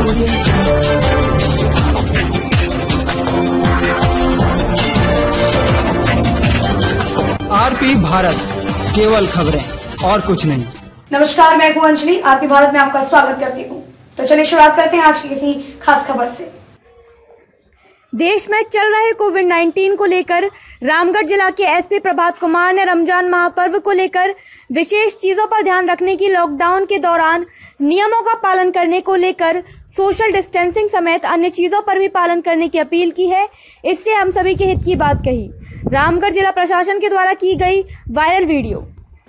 RP Bharat, केवल खबरें और कुछ नहीं। नमस्कार, मैं हूं अंजलि। आरपी भारत में आपका स्वागत करती हूं। तो चलिए शुरुआत करते हैं आज की किसी खास खबर से। देश में चल रहे कोविड-19 को लेकर रामगढ़ जिला के एसपी प्रभात कुमार ने रमजान महापर्व को लेकर विशेष चीजों पर ध्यान रखने की, लॉकडाउन के दौरान नियमों का पालन करने को लेकर सोशल डिस्टेंसिंग समेत अन्य चीजों पर भी पालन करने की अपील की है। इससे हम सभी के हित की बात कही। रामगढ़ जिला प्रशासन के द्वारा की गई वायरल वीडियो।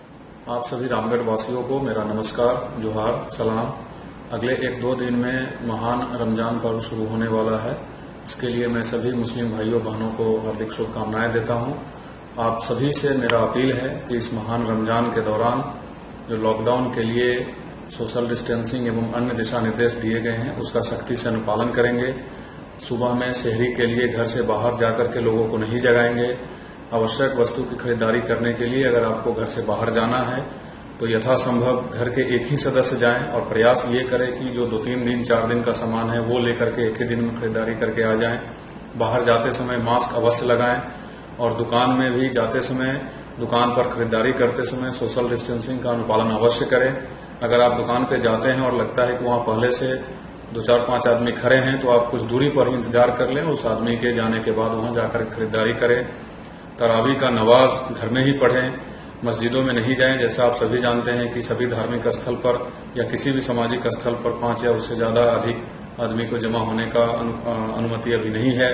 आप सभी रामगढ़ वासियों को मेरा नमस्कार, जोहार, सलाम। अगले 1-2 दिन में महान रमजान पर्व शुरू होने वाला है। इसके लिए मैं सभी मुस्लिम भाइयों बहनों को हार्दिक शुभकामनाएं देता हूं। आप सभी से मेरा अपील है कि इस महान रमजान के दौरान जो लॉकडाउन के लिए सोशल डिस्टेंसिंग एवं अन्य दिशा निर्देश दिए गए हैं उसका सख्ती से अनुपालन करेंगे। सुबह में सहरी के लिए घर से बाहर जाकर के लोगों को नहीं जगाएंगे। आवश्यक वस्तु की खरीदारी करने के लिए अगर आपको घर से बाहर जाना है तो यथासंभव घर के एक ही सदस्य जाएं और प्रयास ये करें कि जो 2-3 दिन 4 दिन का सामान है वो लेकर के एक ही दिन में खरीदारी करके आ जाएं। बाहर जाते समय मास्क अवश्य लगाएं और दुकान में भी जाते समय, दुकान पर खरीदारी करते समय सोशल डिस्टेंसिंग का अनुपालन अवश्य करें। अगर आप दुकान पे जाते हैं और लगता है कि वहां पहले से 2-4-5 आदमी खड़े हैं तो आप कुछ दूरी पर ही इंतजार कर लें। उस आदमी के जाने के बाद वहां जाकर खरीदारी करें। तरावी का नमाज घर में ही पढ़ें, मस्जिदों में नहीं जाएं। जैसा आप सभी जानते हैं कि सभी धार्मिक स्थल पर या किसी भी सामाजिक स्थल पर 5 या उससे ज्यादा अधिक आदमी को जमा होने का अनुमति अभी नहीं है।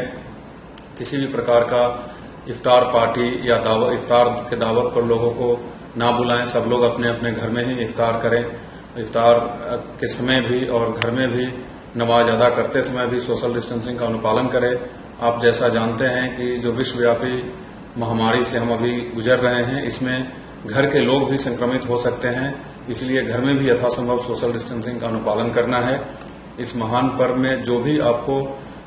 किसी भी प्रकार का इफ्तार पार्टी या इफ्तार के दावत पर लोगों को ना बुलाएं। सब लोग अपने अपने घर में ही इफ्तार करें। इफ्तार के समय भी और घर में भी नमाज अदा करते समय भी सोशल डिस्टेंसिंग का अनुपालन करें। आप जैसा जानते हैं कि जो विश्वव्यापी महामारी से हम अभी गुजर रहे हैं, इसमें घर के लोग भी संक्रमित हो सकते हैं। इसलिए घर में भी यथासंभव सोशल डिस्टेंसिंग का अनुपालन करना है। इस महान पर्व में जो भी आपको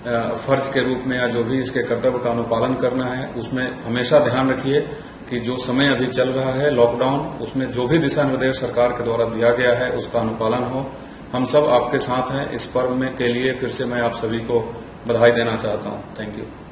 फर्ज के रूप में या जो भी इसके कर्तव्य का अनुपालन करना है, उसमें हमेशा ध्यान रखिए कि जो समय अभी चल रहा है लॉकडाउन, उसमें जो भी दिशा निर्देश सरकार के द्वारा दिया गया है उसका अनुपालन हो। हम सब आपके साथ हैं। इस पर्व में के लिए फिर से मैं आप सभी को बधाई देना चाहता हूं। Thank you.